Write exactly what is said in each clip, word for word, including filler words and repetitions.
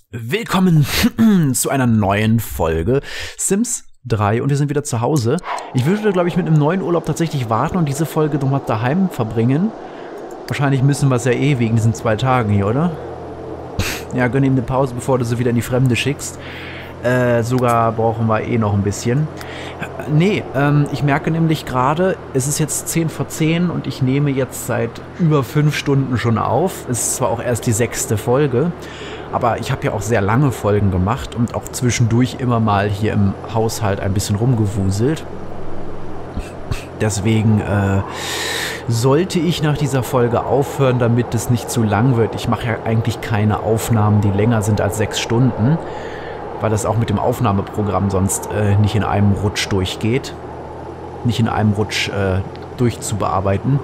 Willkommen zu einer neuen Folge Sims drei und wir sind wieder zu Hause. Ich würde, glaube ich, mit einem neuen Urlaub tatsächlich warten und diese Folge nochmal daheim verbringen. Wahrscheinlich müssen wir es ja eh wegen diesen zwei Tagen hier, oder? Ja, gönn ihm eine Pause, bevor du sie wieder in die Fremde schickst. Äh, sogar brauchen wir eh noch ein bisschen. Nee, ähm, ich merke nämlich gerade, es ist jetzt zehn vor zehn und ich nehme jetzt seit über fünf Stunden schon auf. Es ist zwar auch erst die sechste Folge, aber ich habe ja auch sehr lange Folgen gemacht und auch zwischendurch immer mal hier im Haushalt ein bisschen rumgewuselt. Deswegen äh, sollte ich nach dieser Folge aufhören, damit es nicht zu lang wird. Ich mache ja eigentlich keine Aufnahmen, die länger sind als sechs Stunden, weil das auch mit dem Aufnahmeprogramm sonst äh, nicht in einem Rutsch durchgeht. Nicht in einem Rutsch äh, durchzubearbeiten.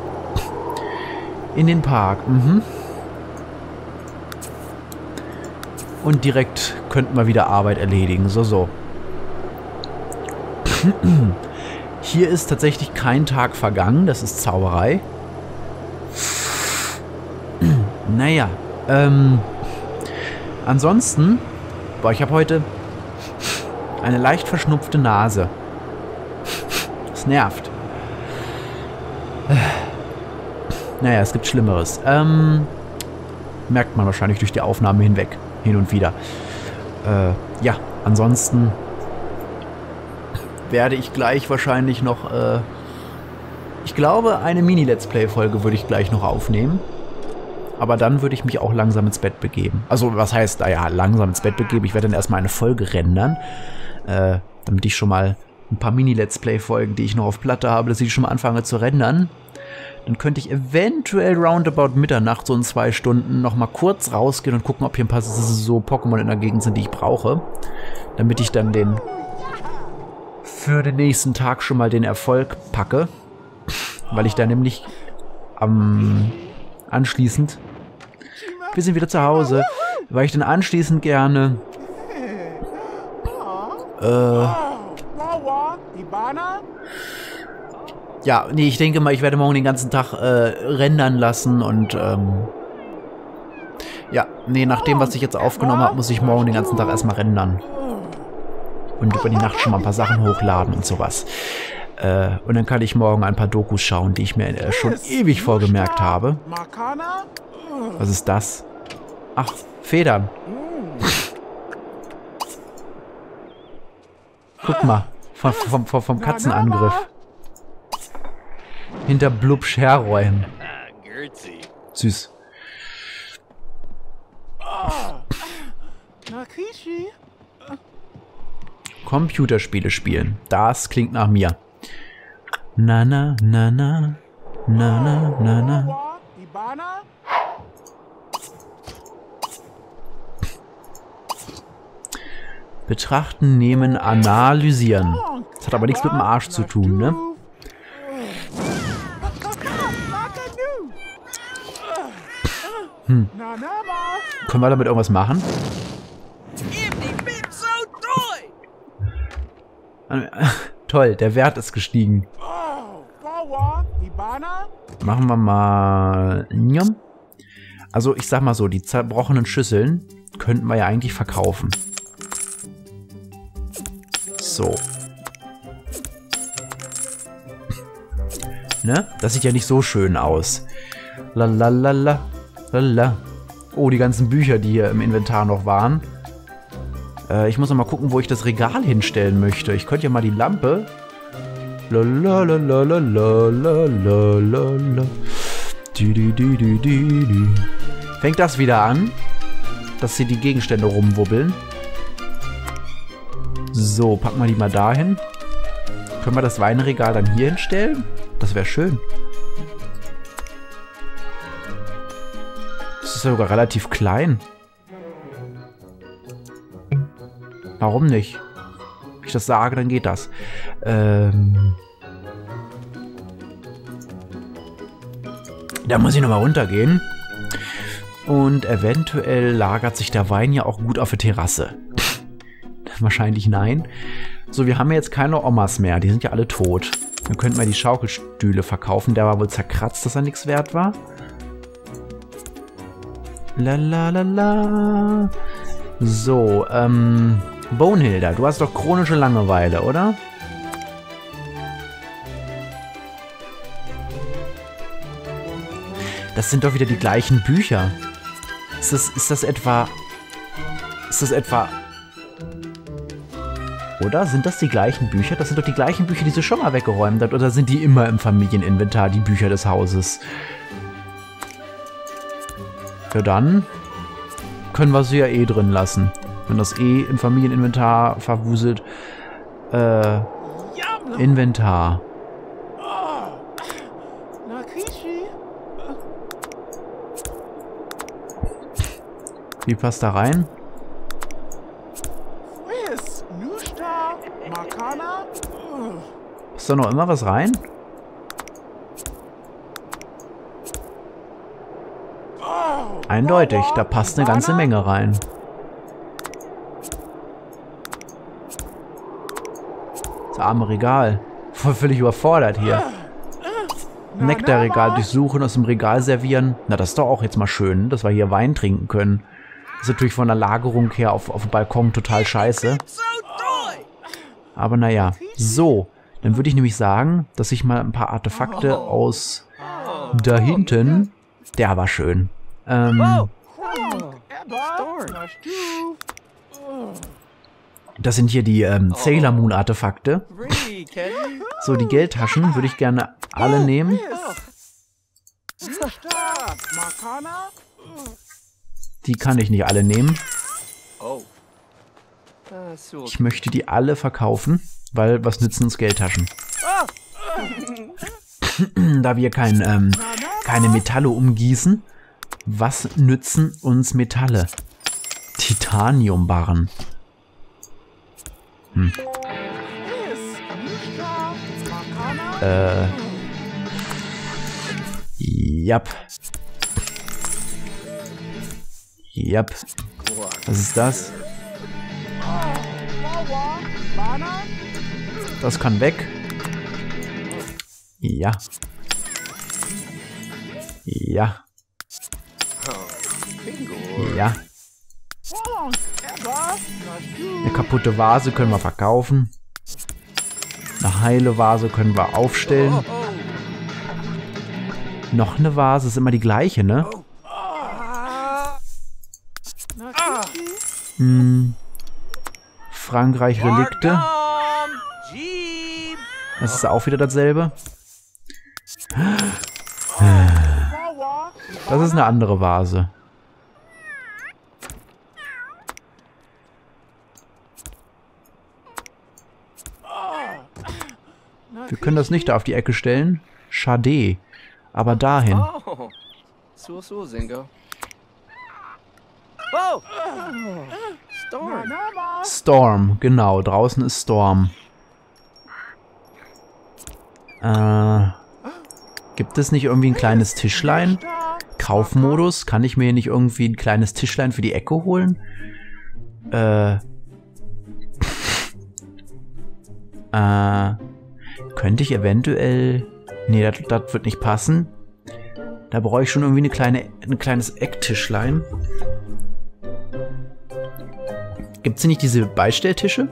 In den Park, mhm. Und direkt könnten wir wieder Arbeit erledigen. So, so. Hier ist tatsächlich kein Tag vergangen. Das ist Zauberei. Naja. Ähm. Ansonsten. Boah, ich habe heute eine leicht verschnupfte Nase. Das nervt. Naja, es gibt Schlimmeres. Ähm. Merkt man wahrscheinlich durch die Aufnahme hinweg. Hin und wieder. Äh, ja, ansonsten werde ich gleich wahrscheinlich noch, äh, ich glaube, eine Mini-Let's Play-Folge würde ich gleich noch aufnehmen. Aber dann würde ich mich auch langsam ins Bett begeben. Also, was heißt, naja, langsam ins Bett begeben? Ich werde dann erstmal eine Folge rendern, äh, damit ich schon mal ein paar Mini-Let's Play-Folgen, die ich noch auf Platte habe, dass ich schon mal anfange zu rendern. Dann könnte ich eventuell roundabout Mitternacht, so in zwei Stunden, nochmal kurz rausgehen und gucken, ob hier ein paar so Pokémon in der Gegend sind, die ich brauche. Damit ich dann den für den nächsten Tag schon mal den Erfolg packe. Weil ich da nämlich am anschließend, wir sind wieder zu Hause, weil ich dann anschließend gerne äh, ja, nee, ich denke mal, ich werde morgen den ganzen Tag äh, rendern lassen und ähm, ja, nee, nach dem, was ich jetzt aufgenommen habe, muss ich morgen den ganzen Tag erstmal rendern. Und über die Nacht schon mal ein paar Sachen hochladen und sowas. Äh, und dann kann ich morgen ein paar Dokus schauen, die ich mir äh, schon ewig vorgemerkt habe. Was ist das? Ach, Federn. Guck mal, vom, vom, vom, vom Katzenangriff. Hinter Blubsch herräumen. Süß. Computerspiele spielen. Das klingt nach mir. Na na na na. Na na na na. Betrachten, nehmen, analysieren. Das hat aber nichts mit dem Arsch zu tun, ne? Hm. Können wir damit irgendwas machen? Toll, der Wert ist gestiegen. Machen wir mal... Also ich sag mal so, die zerbrochenen Schüsseln könnten wir ja eigentlich verkaufen. So. Ne? Das sieht ja nicht so schön aus. Lalalala. Lala. Oh, die ganzen Bücher, die hier im Inventar noch waren. Äh, ich muss noch mal gucken, wo ich das Regal hinstellen möchte. Ich könnte ja mal die Lampe... Lalalalalalalalalala. Fängt das wieder an, dass hier die Gegenstände rumwubbeln. So, packen wir die mal dahin. Können wir das Weinregal dann hier hinstellen? Das wäre schön. Das ist ja sogar relativ klein. Warum nicht? Wenn ich das sage, dann geht das. Ähm da muss ich nochmal runtergehen. Und eventuell lagert sich der Wein ja auch gut auf der Terrasse. Wahrscheinlich nein. So, wir haben ja jetzt keine Omas mehr. Die sind ja alle tot. Dann könnten wir die Schaukelstühle verkaufen. Der war wohl zerkratzt, dass er nichts wert war. La la la la. So, ähm... Bonehilda, du hast doch chronische Langeweile, oder? Das sind doch wieder die gleichen Bücher. Ist das, ist das etwa... Ist das etwa... Oder? Sind das die gleichen Bücher? Das sind doch die gleichen Bücher, die sie schon mal weggeräumt hat. Oder sind die immer im Familieninventar, die Bücher des Hauses? Ja, dann können wir sie ja eh drin lassen. Wenn das eh im Familieninventar verwuselt. Äh, Inventar. Wie passt da rein? Ist da noch immer was rein? Eindeutig, da passt eine ganze Menge rein. Das arme Regal. Voll völlig überfordert hier. Nektarregal durchsuchen, aus dem Regal servieren. Na, das ist doch auch jetzt mal schön, dass wir hier Wein trinken können. Das ist natürlich von der Lagerung her auf, auf dem Balkon total scheiße. Aber naja, so. Dann würde ich nämlich sagen, dass ich mal ein paar Artefakte aus da hinten... Der war schön. Ähm... Das sind hier die ähm, Sailor Moon Artefakte. So, die Geldtaschen würde ich gerne alle nehmen. Die kann ich nicht alle nehmen. Ich möchte die alle verkaufen, weil was nützen uns Geldtaschen? Da wir kein, ähm, keine Metalle umgießen, was nützen uns Metalle? Titaniumbarren. Hm. Äh. Jap. Jap. Was ist das? Das kann weg. Ja. Ja. Ja. Eine kaputte Vase können wir verkaufen. Eine heile Vase können wir aufstellen. Noch eine Vase, ist immer die gleiche, ne? Hm. Frankreich Relikte. Das ist auch wieder dasselbe. Das ist eine andere Vase. Wir können das nicht da auf die Ecke stellen. Schade. Aber dahin. Storm, genau. Draußen ist Storm. Äh, gibt es nicht irgendwie ein kleines Tischlein? Kaufmodus? Kann ich mir hier nicht irgendwie ein kleines Tischlein für die Ecke holen? Äh. äh. Könnte ich eventuell... Nee, das, das wird nicht passen. Da brauche ich schon irgendwie eine kleine, ein kleines Ecktischlein. Gibt es nicht diese Beistelltische?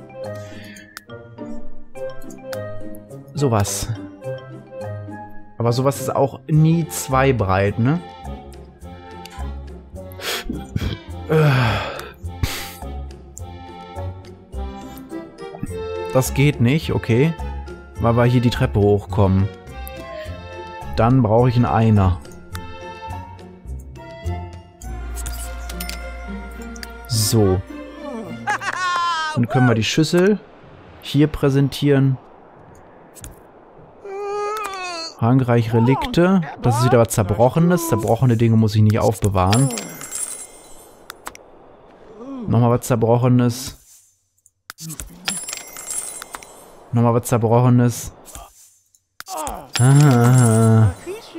Sowas. Aber sowas ist auch nie zwei breit, ne? Das geht nicht, okay. Weil wir hier die Treppe hochkommen. Dann brauche ich einen Einer. So. Dann können wir die Schüssel hier präsentieren. Frankreich Relikte. Das ist wieder was Zerbrochenes. Zerbrochene Dinge muss ich nicht aufbewahren. Nochmal was Zerbrochenes. Nochmal was Zerbrochenes. Ah.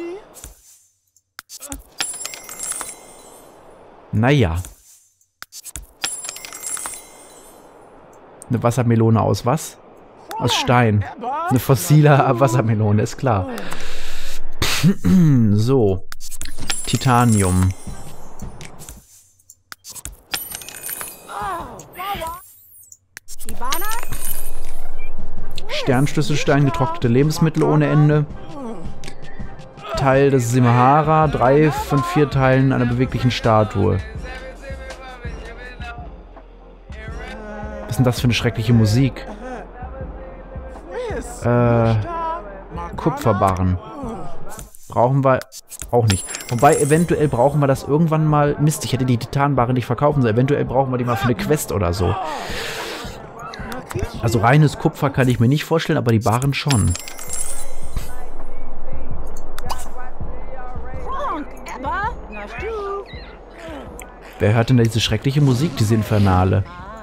Naja. Eine Wassermelone aus was? Aus Stein. Eine fossile Wassermelone, ist klar. So. Titanium. Sternschlüsselstein, getrocknete Lebensmittel ohne Ende. Teil des Simahara, drei von vier Teilen einer beweglichen Statue. Was ist denn das für eine schreckliche Musik? Äh, Kupferbarren. Brauchen wir auch nicht. Wobei, eventuell brauchen wir das irgendwann mal... Mist, ich hätte die Titanbarren nicht verkaufen sollen. Eventuell brauchen wir die mal für eine Quest oder so. Also reines Kupfer kann ich mir nicht vorstellen, aber die Barren schon. Wer hört denn da diese schreckliche Musik, diese Infernale?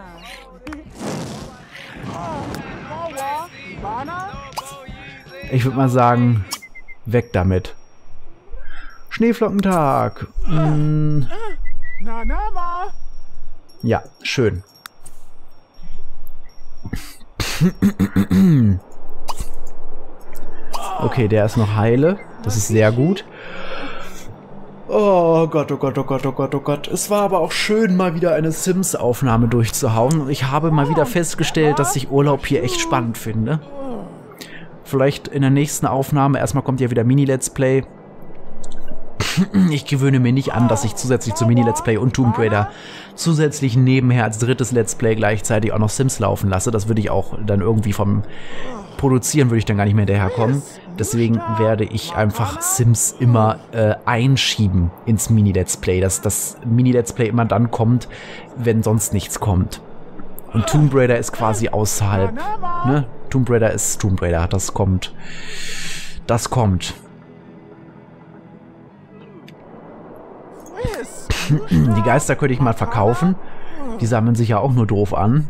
Ich würde mal sagen, weg damit. Schneeflockentag. Hm. Ja, schön. Okay, der ist noch heile. Das ist sehr gut. Oh Gott, oh Gott, oh Gott, oh Gott, oh Gott. Es war aber auch schön, mal wieder eine Sims-Aufnahme durchzuhauen. Und ich habe mal wieder festgestellt, dass ich Urlaub hier echt spannend finde. Vielleicht in der nächsten Aufnahme. Erstmal kommt ja wieder Mini-Let's Play. Ich gewöhne mir nicht an, dass ich zusätzlich zu Mini-Let's Play und Tomb Raider zusätzlich nebenher als drittes Let's Play gleichzeitig auch noch Sims laufen lasse. Das würde ich auch dann irgendwie vom Produzieren würde ich dann gar nicht mehr hinterherkommen. Deswegen werde ich einfach Sims immer äh, einschieben ins Mini-Let's Play. Dass das Mini-Let's Play immer dann kommt, wenn sonst nichts kommt. Und Tomb Raider ist quasi außerhalb. Ne? Tomb Raider ist Tomb Raider. Das kommt. Das kommt. Die Geister könnte ich mal verkaufen. Die sammeln sich ja auch nur doof an.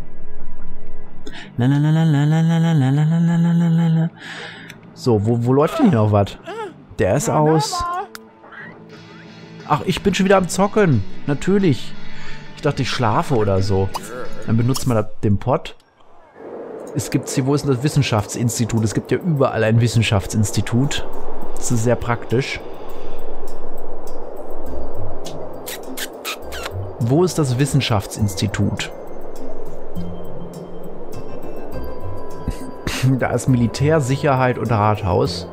So, wo, wo läuft denn hier noch was? Der ist aus. Ach, ich bin schon wieder am Zocken. Natürlich. Ich dachte, ich schlafe oder so. Dann benutzt man den Pott. Es gibt hier, wo ist denn das Wissenschaftsinstitut? Es gibt ja überall ein Wissenschaftsinstitut. Das ist sehr praktisch. Wo ist das Wissenschaftsinstitut? Da ist Militär, Sicherheit und Rathaus.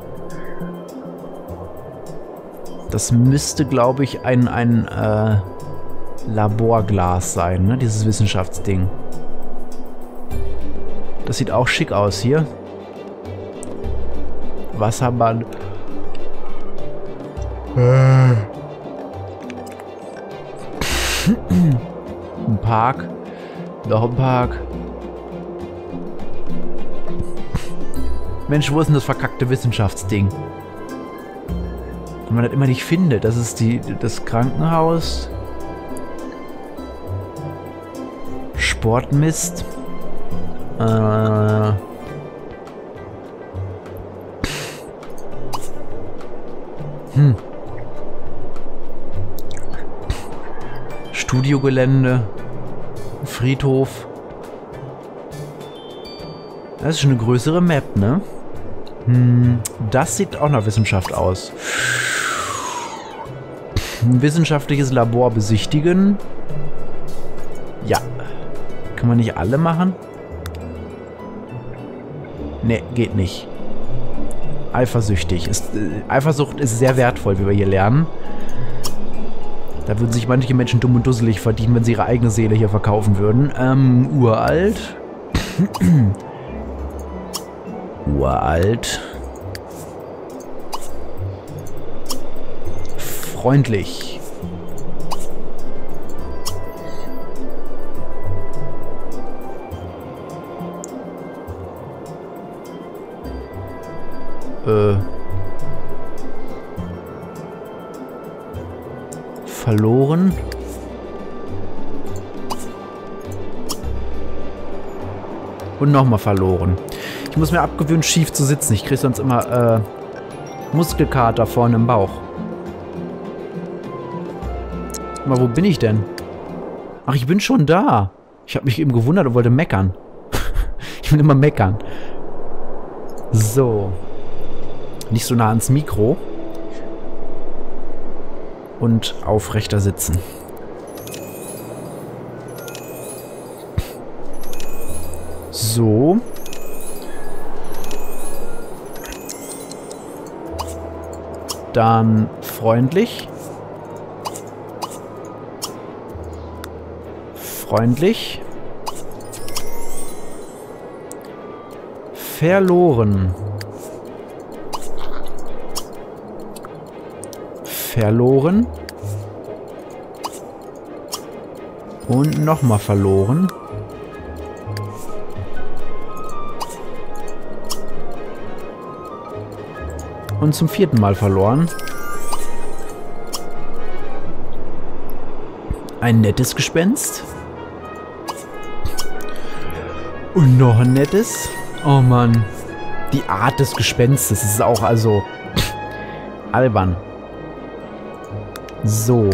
Das müsste, glaube ich, ein, ein äh, Laborglas sein, ne? Dieses Wissenschaftsding. Das sieht auch schick aus hier. Wasserbad. Ein Park. Noch ein Park. Mensch, wo ist denn das verkackte Wissenschaftsding? Wenn man das immer nicht findet. Das ist die, das Krankenhaus. Sportmist. Äh... Hm. Studiogelände. Friedhof. Das ist schon eine größere Map, ne? Hm, das sieht auch nach Wissenschaft aus. Ein wissenschaftliches Labor besichtigen. Ja. Kann man nicht alle machen? Ne, geht nicht. Eifersüchtig. Ist, äh, Eifersucht ist sehr wertvoll, wie wir hier lernen. Da würden sich manche Menschen dumm und dusselig verdienen, wenn sie ihre eigene Seele hier verkaufen würden. Ähm, uralt. Uralt. Freundlich. Äh. Verloren. Und nochmal verloren. Ich muss mir abgewöhnen, schief zu sitzen. Ich kriege sonst immer äh, Muskelkater vorne im Bauch. Aber wo bin ich denn? Ach, ich bin schon da. Ich habe mich eben gewundert und wollte meckern. Ich will immer meckern. So. Nicht so nah ans Mikro. Und aufrechter sitzen. So. Dann freundlich. Freundlich. Verloren. Verloren. Und nochmal verloren. Und zum vierten Mal verloren. Ein nettes Gespenst. Und noch ein nettes. Oh Mann. Die Art des Gespenstes ist auch also albern. So.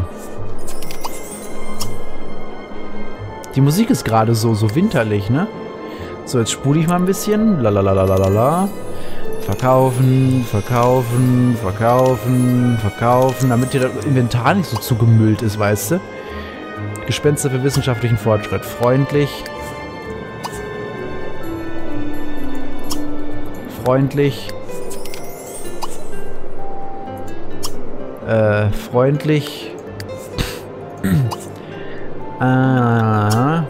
Die Musik ist gerade so, so winterlich, ne? So, jetzt spule ich mal ein bisschen. Lalalalalalala. Verkaufen, verkaufen, verkaufen, verkaufen, damit hier das Inventar nicht so zugemüllt ist, weißt du? Gespenster für wissenschaftlichen Fortschritt. Freundlich. Freundlich. Äh, freundlich. ah.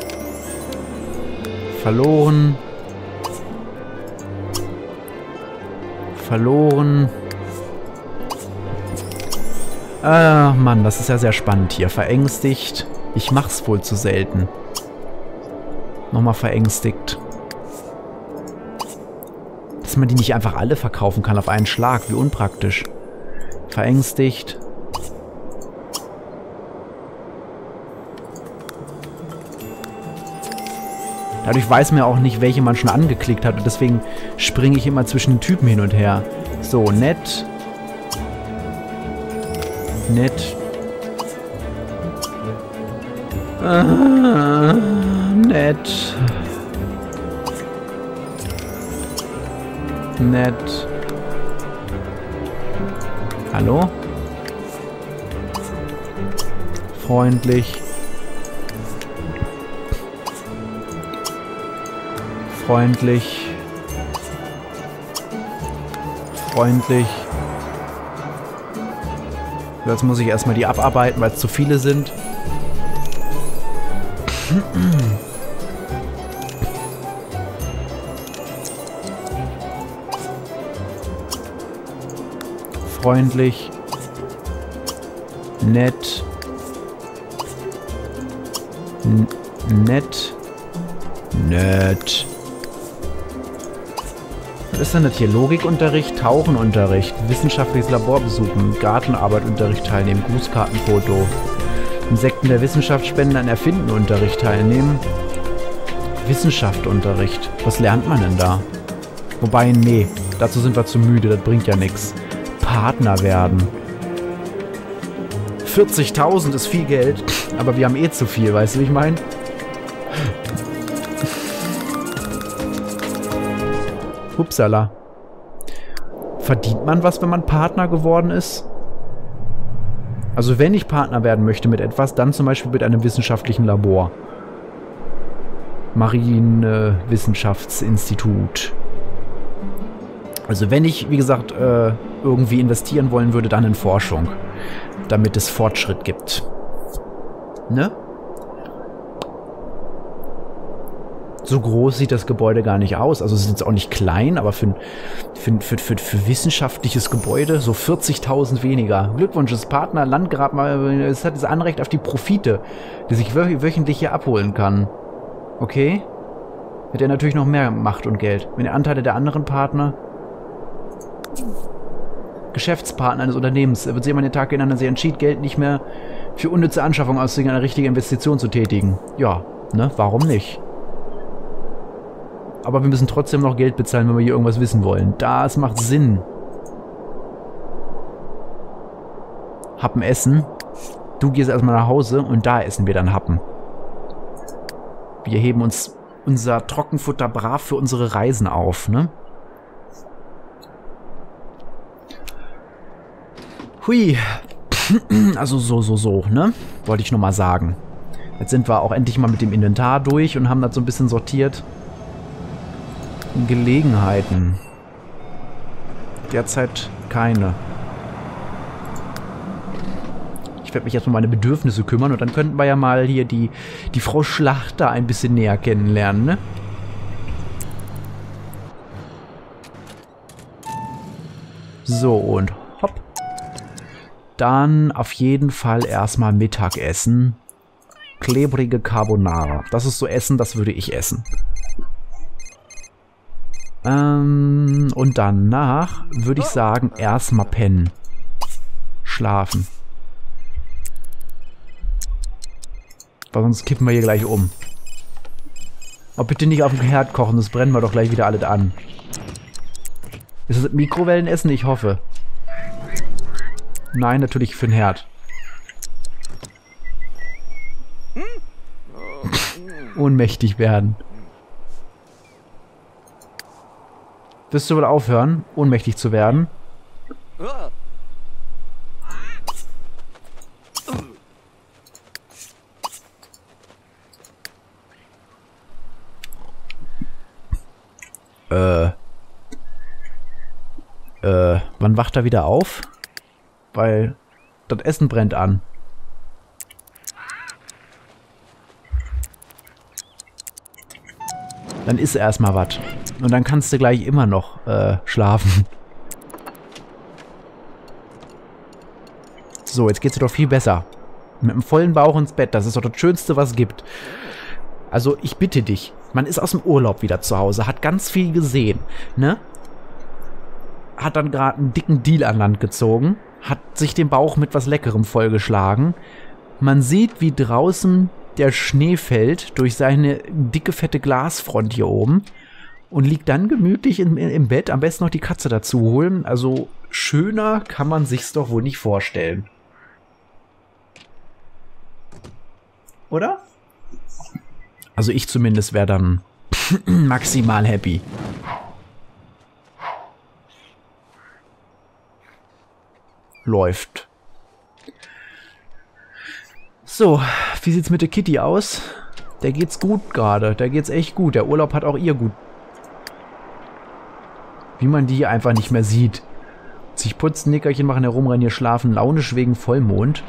Verloren. Verloren. Ah, Mann, das ist ja sehr spannend hier. Verängstigt. Ich mach's wohl zu selten. Nochmal verängstigt. Dass man die nicht einfach alle verkaufen kann auf einen Schlag. Wie unpraktisch. Verängstigt. Dadurch weiß man ja auch nicht, welche man schon angeklickt hat. Und deswegen springe ich immer zwischen den Typen hin und her. So, nett. Nett. Ah, nett. Nett. Hallo? Freundlich. Freundlich. Freundlich. Jetzt muss ich erstmal die abarbeiten, weil es zu viele sind. Freundlich. Nett. N- nett. Nett. Was ist denn das hier? Logikunterricht, Tauchenunterricht, wissenschaftliches Labor besuchen, Gartenarbeitunterricht teilnehmen, Grußkartenfoto, Insekten der Wissenschaft spenden, an Erfindenunterricht teilnehmen, Wissenschaftsunterricht. Was lernt man denn da? Wobei, nee, dazu sind wir zu müde, das bringt ja nichts. Partner werden. vierzigtausend ist viel Geld, aber wir haben eh zu viel, weißt du, wie ich meine? Upsala. Verdient man was, wenn man Partner geworden ist? Also wenn ich Partner werden möchte mit etwas, dann zum Beispiel mit einem wissenschaftlichen Labor. Marienwissenschaftsinstitut. Also wenn ich, wie gesagt, äh, irgendwie investieren wollen würde, dann in Forschung. Damit es Fortschritt gibt. Ne? So groß sieht das Gebäude gar nicht aus. Also es ist jetzt auch nicht klein, aber für, für, für, für, für wissenschaftliches Gebäude so vierzigtausend weniger. Glückwunsch, das Partner Landgrab, es hat das Anrecht auf die Profite, die sich wö wöchentlich hier abholen kann. Okay? Hätte er natürlich noch mehr Macht und Geld. Wenn die Anteile der anderen Partner... Geschäftspartner eines Unternehmens. Er wird sich immer den Tag erinnern, dass er entschied, Geld nicht mehr für unnütze Anschaffung auszugeben, eine richtige Investition zu tätigen. Ja, ne? Warum nicht? Aber wir müssen trotzdem noch Geld bezahlen, wenn wir hier irgendwas wissen wollen. Das macht Sinn. Happen essen. Du gehst erstmal nach Hause und da essen wir dann Happen. Wir heben uns unser Trockenfutter brav für unsere Reisen auf, ne? Hui. Also so, so, so, ne? Wollte ich nochmal sagen. Jetzt sind wir auch endlich mal mit dem Inventar durch und haben das so ein bisschen sortiert. Gelegenheiten. Derzeit keine. Ich werde mich jetzt um meine Bedürfnisse kümmern und dann könnten wir ja mal hier die, die Frau Schlachter ein bisschen näher kennenlernen, ne? So, und hopp. Dann auf jeden Fall erstmal Mittagessen. Klebrige Carbonara. Das ist so Essen, das würde ich essen. Ähm, und danach würde ich sagen, erstmal pennen. Schlafen. Weil sonst kippen wir hier gleich um. Aber bitte nicht auf dem Herd kochen, das brennen wir doch gleich wieder alles an. Ist das Mikrowellenessen? Ich hoffe. Nein, natürlich für den Herd. Ohnmächtig werden. Wirst du wohl aufhören, ohnmächtig zu werden? Äh. Äh, wann wacht er wieder auf? Weil das Essen brennt an. Dann isst erstmal was. Und dann kannst du gleich immer noch äh, schlafen. So, jetzt geht's dir doch viel besser. Mit einem vollen Bauch ins Bett. Das ist doch das Schönste, was es gibt. Also, ich bitte dich. Man ist aus dem Urlaub wieder zu Hause, hat ganz viel gesehen, ne? Hat dann gerade einen dicken Deal an Land gezogen, hat sich den Bauch mit was Leckerem vollgeschlagen. Man sieht, wie draußen der Schnee fällt durch seine dicke, fette Glasfront hier oben und liegt dann gemütlich im, im Bett, am besten noch die Katze dazu holen. Also schöner kann man sich's doch wohl nicht vorstellen. Oder? Also ich zumindest wäre dann maximal happy. Läuft. So, wie sieht's mit der Kitty aus? Der geht's gut gerade. Der geht's echt gut. Der Urlaub hat auch ihr gut. Wie man die hier einfach nicht mehr sieht. Sich putzen, Nickerchen machen, herumrennen, hier schlafen, launisch wegen Vollmond.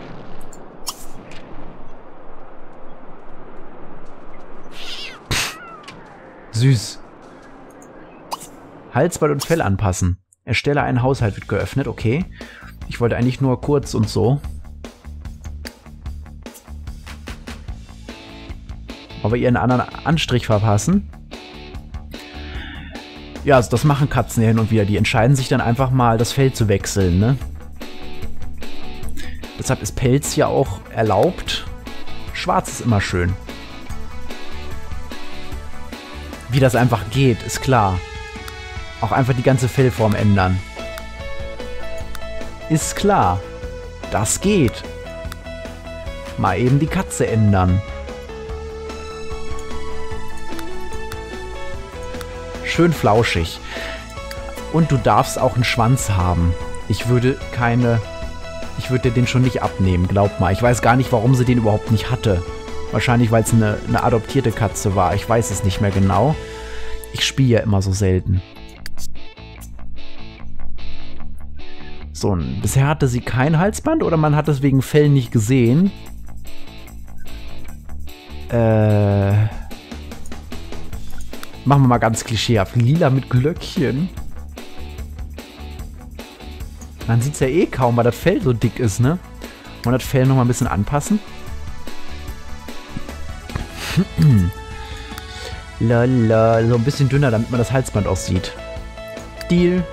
Süß. Halsband und Fell anpassen. Erstelle einen Haushalt wird geöffnet, okay. Ich wollte eigentlich nur kurz und so. Aber ihr einen anderen Anstrich verpassen. Ja, also das machen Katzen hin und wieder. Die entscheiden sich dann einfach mal, das Fell zu wechseln, ne? Deshalb ist Pelz ja auch erlaubt. Schwarz ist immer schön. Wie das einfach geht, ist klar. Auch einfach die ganze Fellform ändern. Ist klar. Das geht. Mal eben die Katze ändern. Schön flauschig. Und du darfst auch einen Schwanz haben. Ich würde keine... Ich würde dir den schon nicht abnehmen, glaub mal. Ich weiß gar nicht, warum sie den überhaupt nicht hatte. Wahrscheinlich, weil es eine, eine adoptierte Katze war. Ich weiß es nicht mehr genau. Ich spiele ja immer so selten. So, bisher hatte sie kein Halsband oder man hat es wegen Fell nicht gesehen. Äh... Machen wir mal ganz klischeehaft. Lila mit Glöckchen. Man sieht es ja eh kaum, weil das Fell so dick ist, ne? Und das Fell nochmal ein bisschen anpassen. Lala, so ein bisschen dünner, damit man das Halsband auch sieht. Deal.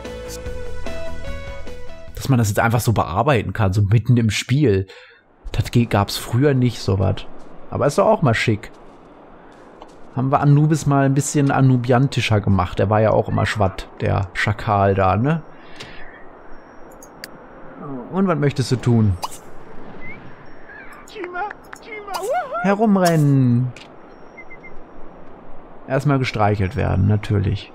Dass man das jetzt einfach so bearbeiten kann, so mitten im Spiel. Das gab es früher nicht, sowas. Aber ist doch auch mal schick. Haben wir Anubis mal ein bisschen anubiantischer gemacht. Der war ja auch immer schwatt, der Schakal da, ne? Und was möchtest du tun? Herumrennen. Erstmal gestreichelt werden, natürlich.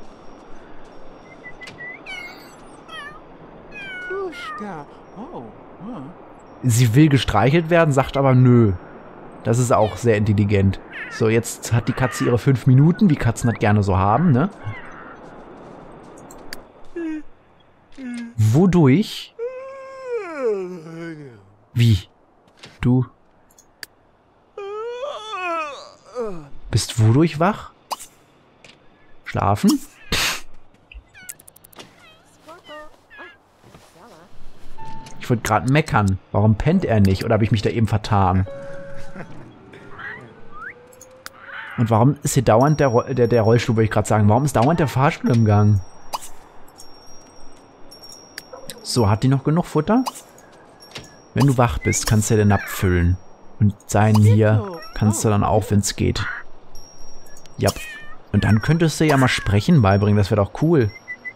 Sie will gestreichelt werden, sagt aber nö. Das ist auch sehr intelligent. So, jetzt hat die Katze ihre fünf Minuten, wie Katzen das gerne so haben, ne? Wodurch? Wie? Du bist wodurch wach? Schlafen? Ich wollte gerade meckern. Warum pennt er nicht? Oder habe ich mich da eben vertan? Und warum ist hier dauernd der, Ro der, der Rollstuhl, würde ich gerade sagen. Warum ist dauernd der Fahrstuhl im Gang? So, hat die noch genug Futter? Wenn du wach bist, kannst du ja den Napf füllen. Und seinen hier kannst du dann auch, wenn es geht. Ja. Und dann könntest du ja mal Sprechen beibringen. Das wäre doch cool.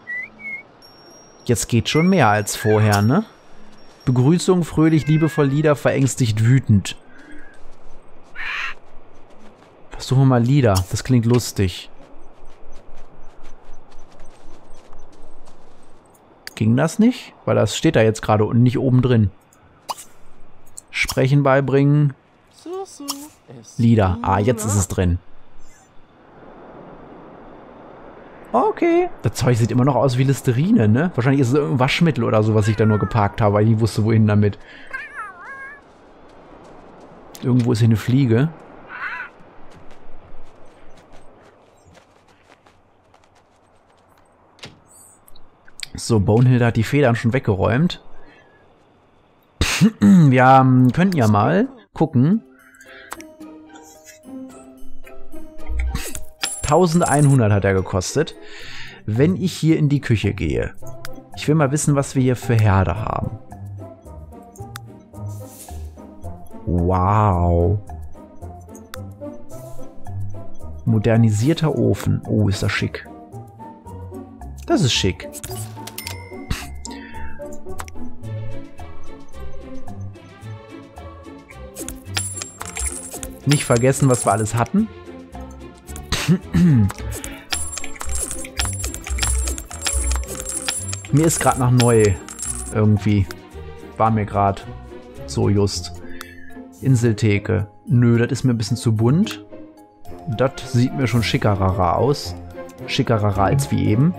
Jetzt geht schon mehr als vorher, ne? Begrüßung, fröhlich, liebevoll, Lieder, verängstigt, wütend. Versuchen wir mal Lieder. Das klingt lustig. Ging das nicht? Weil das steht da jetzt gerade und nicht oben drin. Sprechen beibringen. Lieder. Ah, jetzt ist es drin. Okay. Das Zeug sieht immer noch aus wie Listerine, ne? Wahrscheinlich ist es irgendein Waschmittel oder so, was ich da nur geparkt habe, weil ich nicht wusste, wohin damit. Irgendwo ist hier eine Fliege. So, Bonehilda hat die Federn schon weggeräumt. Wir ähm, könnten ja mal gucken. eintausendeinhundert hat er gekostet. Wenn ich hier in die Küche gehe. Ich will mal wissen, was wir hier für Herde haben. Wow. Modernisierter Ofen. Oh, ist das schick. Das ist schick. Nicht vergessen, was wir alles hatten. Mir ist gerade nach neu. Irgendwie. War mir gerade. So just. Inseltheke. Nö, das ist mir ein bisschen zu bunt. Das sieht mir schon schickerer aus. Schickerer als wie eben.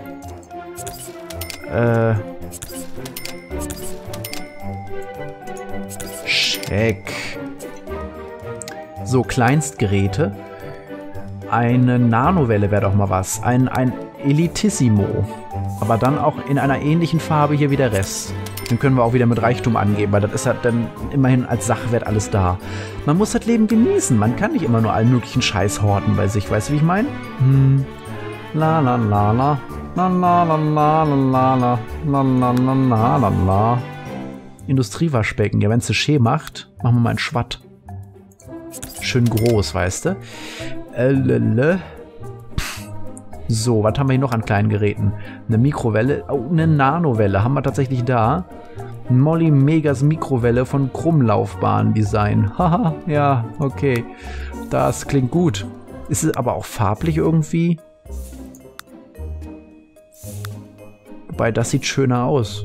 Äh. Check. So, Kleinstgeräte. Eine Nanowelle wäre doch mal was. Ein, ein Elitissimo. Aber dann auch in einer ähnlichen Farbe hier wie der Rest. Den können wir auch wieder mit Reichtum angeben, weil das ist ja dann immerhin als Sachwert alles da. Man muss das Leben genießen. Man kann nicht immer nur allen möglichen Scheiß horten bei sich. Weißt du, wie ich meine? Hm. La la la la. La la la la la la. La la la la la la. Industriewaschbecken. Ja, wenn es Schee macht, machen wir mal einen Schwatt. Schön groß, weißt du? Äh, so, was haben wir hier noch an kleinen Geräten? Eine Mikrowelle, oh, eine Nanowelle haben wir tatsächlich da. Molly Megas Mikrowelle von Krummlaufbahn-Design. Haha, ja, okay. Das klingt gut. Ist es aber auch farblich irgendwie? Wobei, das sieht schöner aus.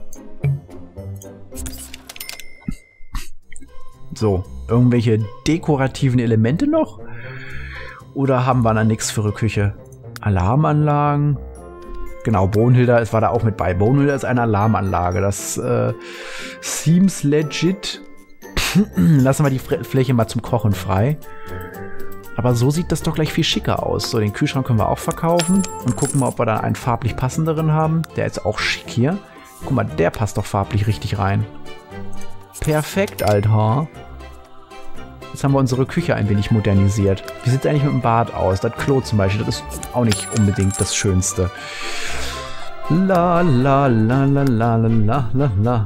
So, irgendwelche dekorativen Elemente noch? Oder haben wir da nichts für eine Küche? Alarmanlagen? Genau, Bonehilda, es war da auch mit bei. Bonehilda ist eine Alarmanlage. Das äh, seems legit. Lassen wir die Fläche mal zum Kochen frei. Aber so sieht das doch gleich viel schicker aus. So, den Kühlschrank können wir auch verkaufen. Und gucken mal, ob wir da einen farblich passenderen haben. Der ist auch schick hier. Guck mal, der passt doch farblich richtig rein. Perfekt, Alter. Jetzt haben wir unsere Küche ein wenig modernisiert. Wie sieht es eigentlich mit dem Bad aus? Das Klo zum Beispiel, das ist auch nicht unbedingt das Schönste. La la la la la la la la.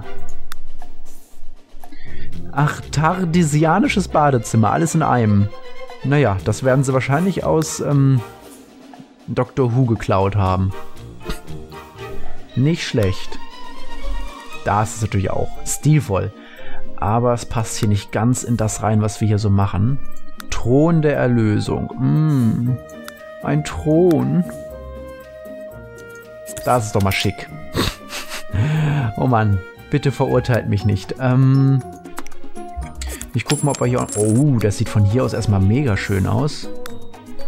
Ach, tardesianisches Badezimmer, alles in einem. Naja, das werden sie wahrscheinlich aus ähm, Doctor Who geklaut haben. Nicht schlecht. Das ist natürlich auch stilvoll. Aber es passt hier nicht ganz in das rein, was wir hier so machen. Thron der Erlösung. Mm, ein Thron. Das ist doch mal schick. Oh Mann, bitte verurteilt mich nicht. Ähm, ich gucke mal, ob wir hier... Oh, das sieht von hier aus erstmal mega schön aus.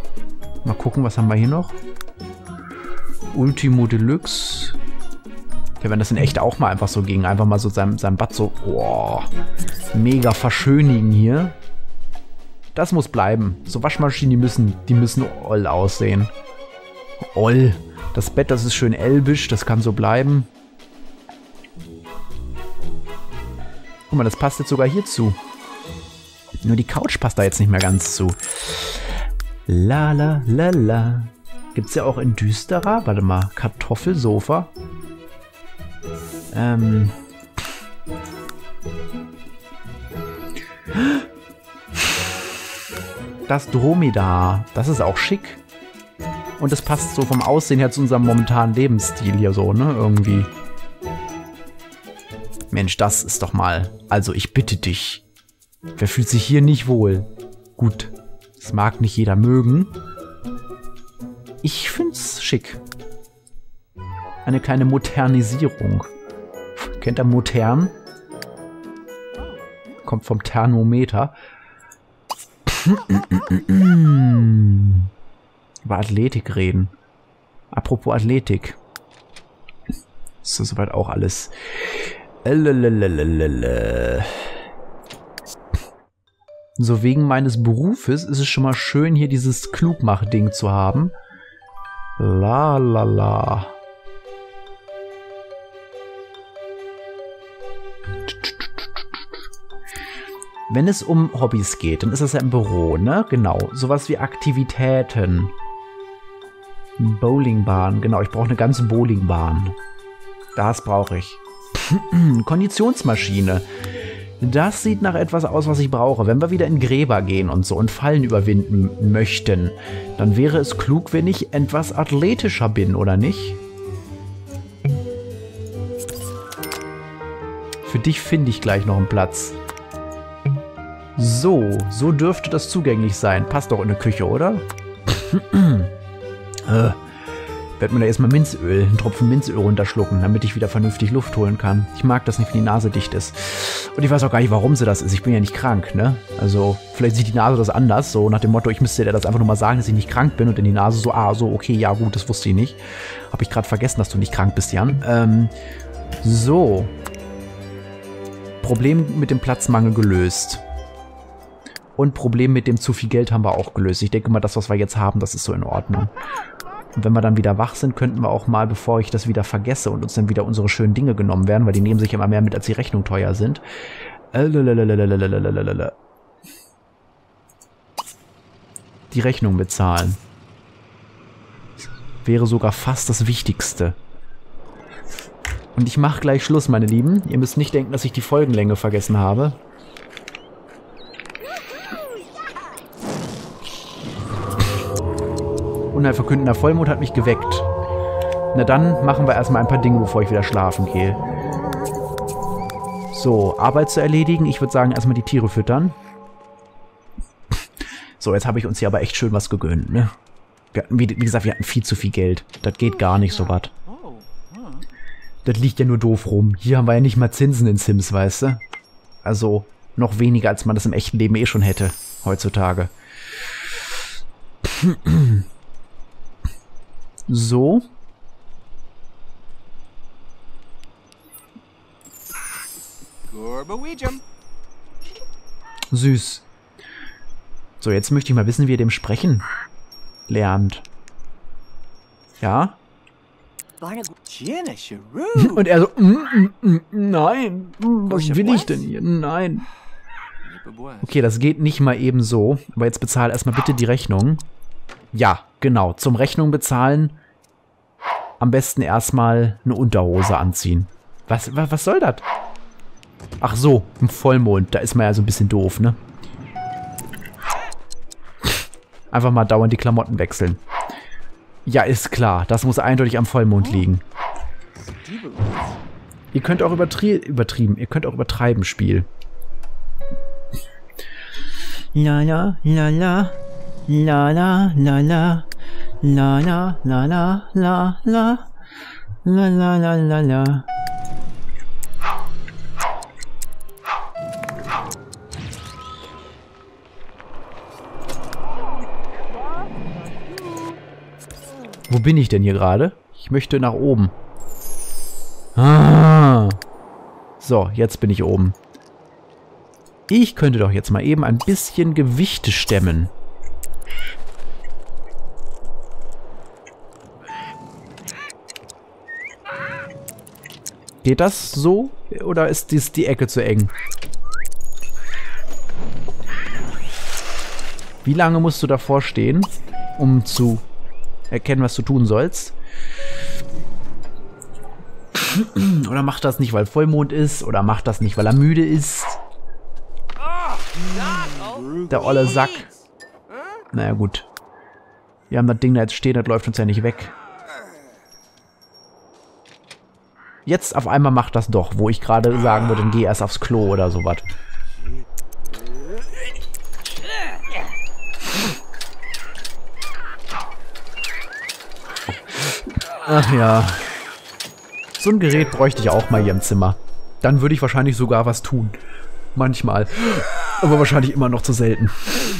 Mal gucken, was haben wir hier noch? Ultimo Deluxe. Ja, wenn das in echt auch mal einfach so ging. Einfach mal so sein, sein Bad so, boah, mega verschönigen hier. Das muss bleiben. So Waschmaschinen, die müssen, die müssen oll aussehen. Oll. Das Bett, das ist schön elbisch, das kann so bleiben. Guck mal, das passt jetzt sogar hier zu. Nur die Couch passt da jetzt nicht mehr ganz zu. La la la la. Gibt's ja auch in düsterer? Warte mal, Kartoffelsofa. Ähm. Das Dromedar. Das ist auch schick. Und das passt so vom Aussehen her zu unserem momentanen Lebensstil hier so, ne? Irgendwie. Mensch, das ist doch mal... Also, ich bitte dich. Wer fühlt sich hier nicht wohl? Gut, das mag nicht jeder mögen. Ich find's schick. Eine kleine Modernisierung. Kennt ihr modern? Kommt vom Thermometer. Über Athletik reden. Apropos Athletik. Ist das soweit auch alles... Lalalala. So, wegen meines Berufes ist es schon mal schön, hier dieses Klugmach-Ding zu haben. La la la. Wenn es um Hobbys geht, dann ist das ja im Büro, ne? Genau. Sowas wie Aktivitäten. Bowlingbahn. Genau, ich brauche eine ganze Bowlingbahn. Das brauche ich. Konditionsmaschine. Das sieht nach etwas aus, was ich brauche. Wenn wir wieder in Gräber gehen und so und Fallen überwinden möchten, dann wäre es klug, wenn ich etwas athletischer bin, oder nicht? Für dich finde ich gleich noch einen Platz. So, so dürfte das zugänglich sein. Passt doch in eine Küche, oder? äh, werd mir da erstmal Minzöl, einen Tropfen Minzöl runterschlucken, damit ich wieder vernünftig Luft holen kann. Ich mag das nicht, wenn die Nase dicht ist. Und ich weiß auch gar nicht, warum sie das ist. Ich bin ja nicht krank, ne? Also, vielleicht sieht die Nase das anders. So nach dem Motto, ich müsste dir das einfach nur mal sagen, dass ich nicht krank bin. Und dann die Nase so, ah, so, okay, ja gut, das wusste ich nicht. Habe ich gerade vergessen, dass du nicht krank bist, Jan. Ähm, so. Problem mit dem Platzmangel gelöst. Und Problem mit dem zu viel Geld haben wir auch gelöst. Ich denke mal, das, was wir jetzt haben, das ist so in Ordnung. Und wenn wir dann wieder wach sind, könnten wir auch mal, bevor ich das wieder vergesse und uns dann wieder unsere schönen Dinge genommen werden, weil die nehmen sich immer mehr mit, als die Rechnung teuer sind. Die Rechnung bezahlen. Wäre sogar fast das Wichtigste. Und ich mache gleich Schluss, meine Lieben. Ihr müsst nicht denken, dass ich die Folgenlänge vergessen habe. Unheilverkündender Vollmond hat mich geweckt. Na dann machen wir erstmal ein paar Dinge, bevor ich wieder schlafen gehe. So, Arbeit zu erledigen. Ich würde sagen, erstmal die Tiere füttern. So, jetzt habe ich uns hier aber echt schön was gegönnt, ne? Wir hatten, wie, wie gesagt, wir hatten viel zu viel Geld. Das geht gar nicht so was. Das liegt ja nur doof rum. Hier haben wir ja nicht mal Zinsen in Sims, weißt du? Also, noch weniger, als man das im echten Leben eh schon hätte, heutzutage. So. Süß. So, jetzt möchte ich mal wissen, wie ihr dem sprechen lernt. Ja? Und er so, mm, mm, mm, nein, was will ich denn hier? Nein. Okay, das geht nicht mal eben so. Aber jetzt bezahl erstmal bitte die Rechnung. Ja, genau. Zum Rechnung bezahlen am besten erstmal eine Unterhose anziehen. Was, was, was soll das? Ach so, im Vollmond. Da ist man ja so ein bisschen doof, ne? Einfach mal dauernd die Klamotten wechseln. Ja, ist klar. Das muss eindeutig am Vollmond liegen. Ihr könnt auch übertrie übertrieben. Ihr könnt auch übertreiben, Spiel. La la la la. La la la la. La la la la la la. La la la la la. Wo bin ich denn hier gerade? Ich möchte nach oben. Ah. So, jetzt bin ich oben. Ich könnte doch jetzt mal eben ein bisschen Gewichte stemmen. Geht das so? Oder ist dies die Ecke zu eng? Wie lange musst du davor stehen, um zu erkennen, was du tun sollst? Oder macht das nicht, weil Vollmond ist? Oder macht das nicht, weil er müde ist? Der olle Sack. Naja, gut. Wir haben das Ding da jetzt stehen, das läuft uns ja nicht weg. Jetzt auf einmal macht das doch, wo ich gerade sagen würde, dann geh erst aufs Klo oder sowas. Ach ja. So ein Gerät bräuchte ich auch mal hier im Zimmer. Dann würde ich wahrscheinlich sogar was tun. Manchmal. Aber wahrscheinlich immer noch zu selten.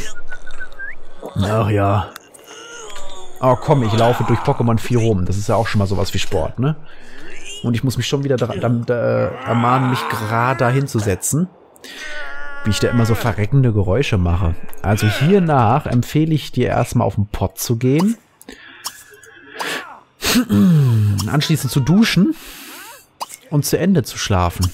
Ach ja. Oh komm, ich laufe durch Pokémon vier rum. Das ist ja auch schon mal sowas wie Sport, ne? Und ich muss mich schon wieder da, da, da, ermahnen, mich gerade dahin zu setzen. Wie ich da immer so verreckende Geräusche mache. Also hiernach empfehle ich dir erstmal auf den Pott zu gehen. Anschließend zu duschen. Und zu Ende zu schlafen.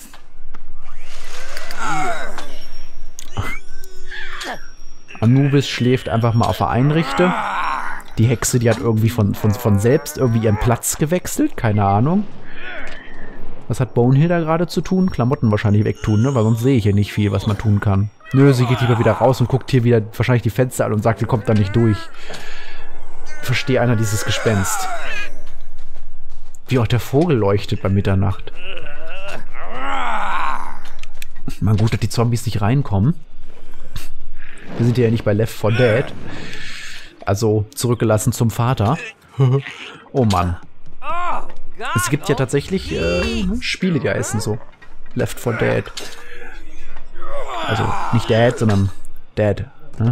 Anubis schläft einfach mal auf der Einrichte. Die Hexe, die hat irgendwie von, von, von selbst irgendwie ihren Platz gewechselt. Keine Ahnung. Was hat Bonehill da gerade zu tun? Klamotten wahrscheinlich wegtun, ne? Weil sonst sehe ich hier nicht viel, was man tun kann. Nö, sie geht lieber wieder raus und guckt hier wieder wahrscheinlich die Fenster an und sagt, sie kommt da nicht durch. Verstehe einer dieses Gespenst. Wie auch der Vogel leuchtet bei Mitternacht. Man, gut, dass die Zombies nicht reinkommen. Wir sind ja nicht bei Left four Dead. Also zurückgelassen zum Vater. Oh Mann. Es gibt ja tatsächlich äh, Spiele, die heißen so. Left four Dead. Also nicht Dead, sondern Dead. Ne?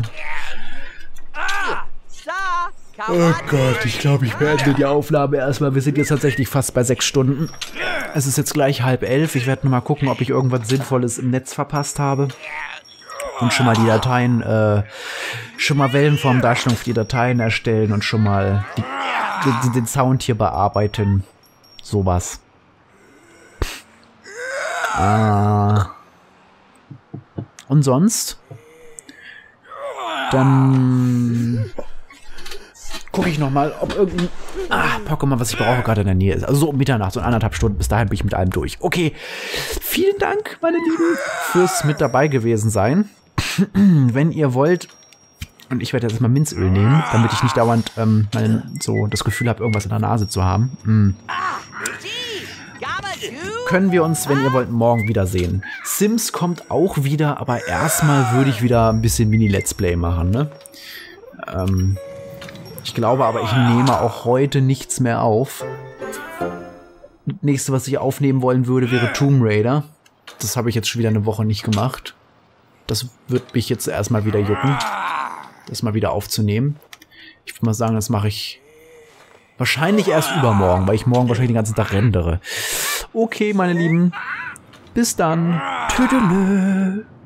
Oh Gott, ich glaube, ich beende die Aufnahme erstmal. Wir sind jetzt tatsächlich fast bei sechs Stunden. Es ist jetzt gleich halb elf. Ich werde nur mal gucken, ob ich irgendwas Sinnvolles im Netz verpasst habe. Und schon mal die Dateien, äh, schon mal Wellenformdarstellung für die Dateien erstellen und schon mal die, die, den Sound hier bearbeiten. Sowas. Ah. Und sonst? Dann gucke ich nochmal, ob irgendein ah, Pokémon, was ich brauche, gerade in der Nähe ist. Also so um Mitternacht, so anderthalb Stunden. Bis dahin bin ich mit allem durch. Okay. Vielen Dank, meine Lieben, fürs mit dabei gewesen sein. Wenn ihr wollt, und ich werde jetzt mal Minzöl nehmen, damit ich nicht dauernd ähm, mein, so das Gefühl habe, irgendwas in der Nase zu haben. Mm. Können wir uns, wenn ihr wollt, morgen wiedersehen. Sims kommt auch wieder, aber erstmal würde ich wieder ein bisschen Mini-Let's Play machen, ne? Ähm, ich glaube aber, ich nehme auch heute nichts mehr auf. Das nächste, was ich aufnehmen wollen würde, wäre Tomb Raider. Das habe ich jetzt schon wieder eine Woche nicht gemacht. Das wird mich jetzt erstmal wieder jucken, das mal wieder aufzunehmen. Ich würde mal sagen, das mache ich wahrscheinlich erst übermorgen, weil ich morgen wahrscheinlich den ganzen Tag rendere. Okay, meine Lieben. Bis dann. Tüdelö.